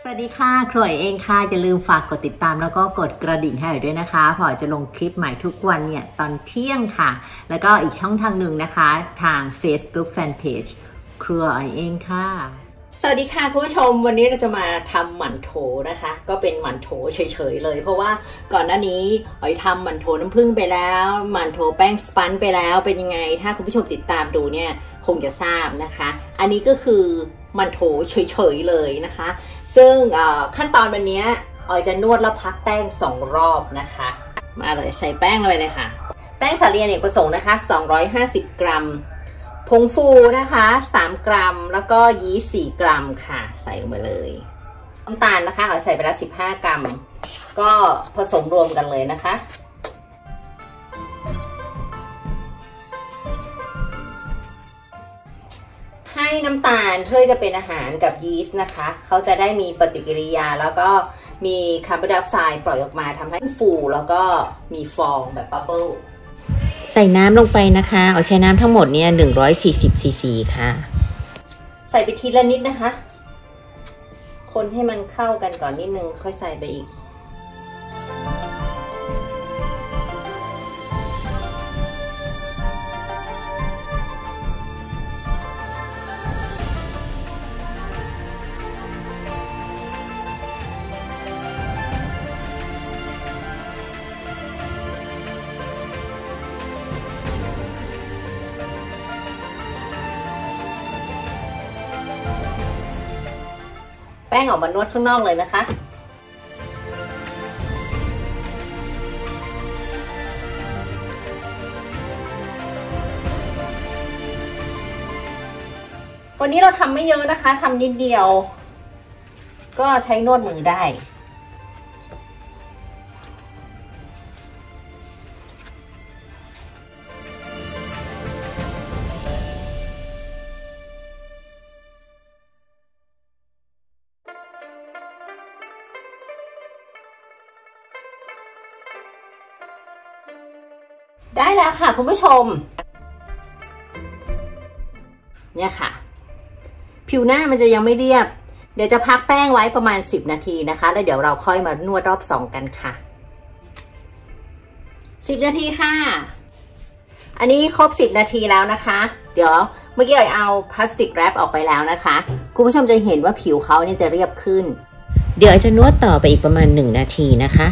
สวัสดีค่ะครัวเองค่ะอย่าลืมฝากกดติดตามแล้วก็กดกระดิ่งให้ด้วยนะคะพอจะลงคลิปใหม่ทุกวันเนี่ยตอนเที่ยงค่ะแล้วก็อีกช่องทางหนึ่งนะคะทาง Facebook Fanpage ครัวเองค่ะสวัสดีค่ะคุณผู้ชมวันนี้เราจะมาทำหมั่นโถนะคะก็เป็นหมั่นโถเฉยๆเลยเพราะว่าก่อนหน้านี้อ๋อยทำหมั่นโถน้ำผึ้งไปแล้วหมั่นโถแป้งสปันไปแล้วเป็นยังไงถ้าคุณผู้ชมติดตามดูเนี่ยคงจะทราบนะคะอันนี้ก็คือหมั่นโถเฉยๆเลยนะคะซึ่งขั้นตอนวันนี้ออยจะนวดแล้วพักแป้ง2 รอบนะคะมาเลยใส่แป้งเลยค่ะแป้งสาลีอเนกประสงค์นะคะ250 กรัมผงฟูนะคะ3 กรัมแล้วก็ยีสต์4 กรัมค่ะใส่ลงไปเลยน้ำตาลนะคะออยใส่ไปแล้ว15 กรัมก็ผสมรวมกันเลยนะคะให้น้ำตาลเพื่อจะเป็นอาหารกับยีสต์นะคะเขาจะได้มีปฏิกิริยาแล้วก็มีคาร์บอนไดออกไซด์ปล่อยออกมาทำให้ฟูแล้วก็มีฟองแบบบับเบิ้ลใส่น้ำลงไปนะคะเอาใช้น้ำทั้งหมดเนี่ย140 ซีซีค่ะใส่ไปทีละนิดนะคะคนให้มันเข้ากันก่อนนิดนึงค่อยใส่ไปอีกแป้งออกมานวดข้างนอกเลยนะคะวันนี้เราทำไม่เยอะนะคะทำนิดเดียวก็ใช้นวดมือได้ได้แล้วค่ะคุณผู้ชมเนี่ยค่ะผิวหน้ามันจะยังไม่เรียบเดี๋ยวจะพักแป้งไว้ประมาณ10 นาทีนะคะแล้วเดี๋ยวเราค่อยมานวดรอบ2กันค่ะ10 นาทีค่ะอันนี้ครบ10 นาทีแล้วนะคะเดี๋ยวเมื่อกี้เอาพลาสติกแรปออกไปแล้วนะคะคุณผู้ชมจะเห็นว่าผิวเขาเนี่ยจะเรียบขึ้นเดี๋ยวจะนวดต่อไปอีกประมาณ1 นาทีนะคะ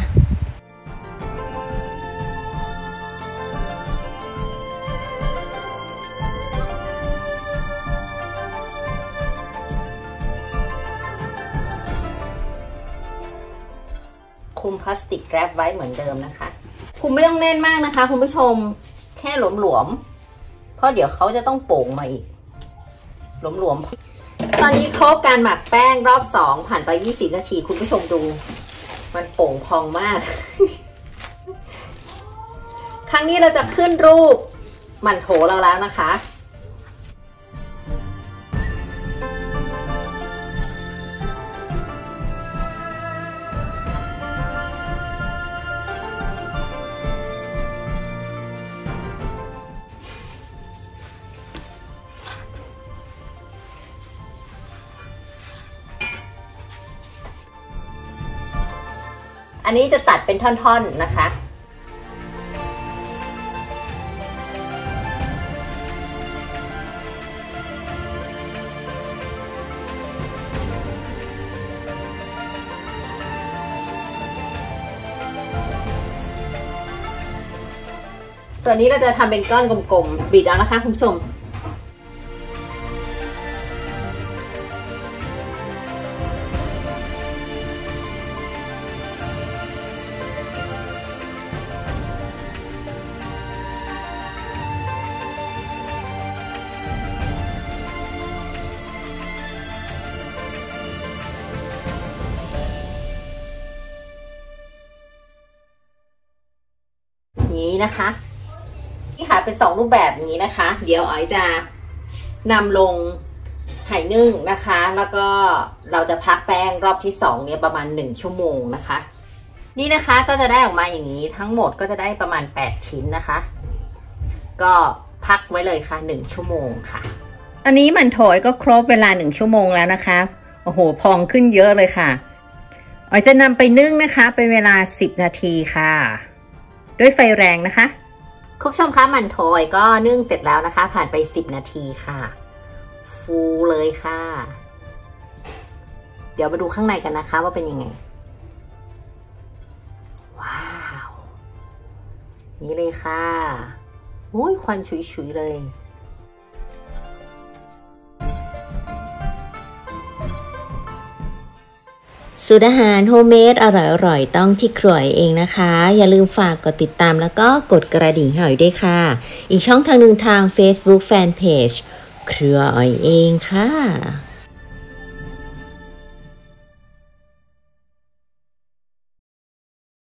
คุมพลาสติกแรปไว้เหมือนเดิมนะคะคุมไม่ต้องแน่นมากนะคะคุณผู้ชมแค่หลวมๆเพราะเดี๋ยวเขาจะต้องโป่งมาอีกหลวมๆตอนนี้ครบการหมักแป้งรอบ2ผ่านไป20 นาทีคุณผู้ชมดูมันโป่งพองมาก ครั้งนี้เราจะขึ้นรูปหมั่นโถเราแล้วนะคะอันนี้จะตัดเป็นท่อนๆนะคะส่วนนี้เราจะทำเป็นก้อนกลมๆบีบเอานะคะคุณผู้ชมนี้นะคะที่ขายเป็น2 รูปแบบอย่างนี้นะคะเดี๋ยวอ๋อยจะนำลงไหนึ่งนะคะแล้วก็เราจะพักแป้งรอบที่2เนี่ยประมาณ1 ชั่วโมงนะคะนี่นะคะก็จะได้ออกมาอย่างนี้ทั้งหมดก็จะได้ประมาณ8 ชิ้นนะคะก็พักไว้เลยค่ะ1 ชั่วโมงค่ะอันนี้หมั่นโถก็ครบเวลา1 ชั่วโมงแล้วนะคะโอ้โอ้โหพองขึ้นเยอะเลยค่ะอ๋อยจะนำไปนึ่งนะคะเป็นเวลา10 นาทีค่ะด้วยไฟแรงนะคะคุณผู้ชมคะหมั่นโถอยก็นึ่งเสร็จแล้วนะคะผ่านไป10 นาทีค่ะฟูเลยค่ะเดี๋ยวมาดูข้างในกันนะคะว่าเป็นยังไงว้าวนี่เลยค่ะอุ้ยควันฉุยๆเลยสูตรอาหารโฮมเมดอร่อยๆต้องที่ครัวเองนะคะอย่าลืมฝากกดติดตามแล้วก็กดกระดิ่งให้ด้วยค่ะอีกช่องทางหนึ่งทาง Facebook Fanpage ครัวอ้อยเองค่ะ